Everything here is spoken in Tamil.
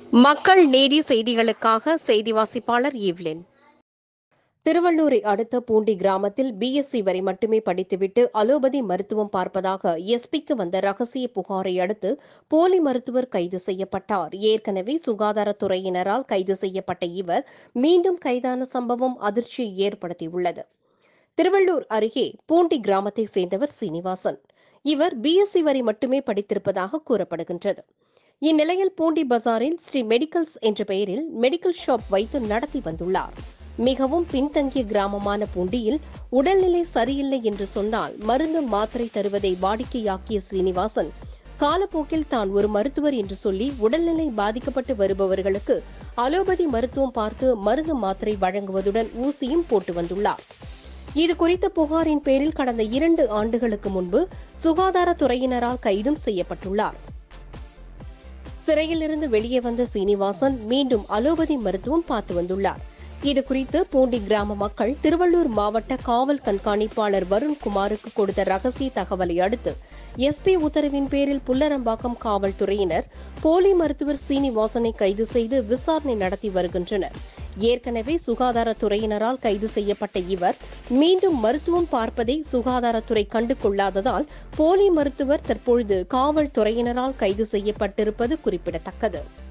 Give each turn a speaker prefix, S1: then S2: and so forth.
S1: மக்கள் நீதி செய்திகளுக்காக செய்தி வாசிப்பாளர் ஈவ்லின். திருவள்ளூரை அடுத்த பூண்டி கிராமத்தில் பிஎஸ்சி வரை மட்டுமே படித்துவிட்டு அலோபதி மருத்துவம் பார்ப்பதாக எஸ்பிக்கு வந்த ரகசிய புகாரை அடுத்து போலி மருத்துவர் கைது செய்யப்பட்டார். ஏற்கனவே சுகாதாரத்துறையினரால் கைது செய்யப்பட்ட இவர் மீண்டும் கைதான சம்பவம் அதிர்ச்சியை ஏற்படுத்தியுள்ளது. திருவள்ளூர் அருகே பூண்டி கிராமத்தை சேர்ந்தவர் சீனிவாசன். இவர் பிஎஸ்சி வரை மட்டுமே படித்திருப்பதாக கூறப்படுகின்றது. இந்நிலையில் பூண்டி பஜாரில் ஸ்ரீ மெடிக்கல்ஸ் என்ற பெயரில் மெடிக்கல் ஷாப் வைத்து நடத்தி வந்துள்ளார். மிகவும் பின்தங்கிய கிராமமான பூண்டியில் உடல்நிலை சரியில்லை என்று சொன்னால் மருந்து மாத்திரை தருவதை வாடிக்கையாக்கிய சீனிவாசன் காலப்போக்கில் தான் ஒரு மருத்துவர் என்று சொல்லி உடல்நிலை பாதிக்கப்பட்டு வருபவர்களுக்கு அலோபதி மருத்துவம் பார்த்து மருந்து மாத்திரை வழங்குவதுடன் ஊசியும் போட்டு வந்துள்ளார். இதுகுறித்த புகாரின் பேரில் கடந்த 2 ஆண்டுகளுக்கு முன்பு சுகாதாரத்துறையினரால் கைதும் செய்யப்பட்டுள்ளார். சிறையிலிருந்து வெளியே வந்த சீனிவாசன் மீண்டும் அலோபதி மருத்துவம் பார்த்து வந்துள்ளார். இதுகுறித்து பூண்டி கிராம மக்கள் திருவள்ளூர் மாவட்ட காவல் கண்காணிப்பாளர் வருண்குமாருக்கு கொடுத்த ரகசிய தகவலை அடுத்து எஸ்பி உத்தரவின் பேரில் புல்லரம்பாக்கம் காவல்துறையினர் போலி மருத்துவர் சீனிவாசனை கைது செய்து விசாரணை நடத்தி வருகின்றனர். ஏற்கனவே சுகாதாரத்துறையினரால் கைது செய்யப்பட்ட இவர் மீண்டும் மருத்துவம் பார்ப்பதை சுகாதாரத்துறை கண்டு கொள்ளாததால் போலி மருத்துவர் தற்பொழுது காவல்துறையினரால் கைது செய்யப்பட்டிருப்பது குறிப்பிடத்தக்கது.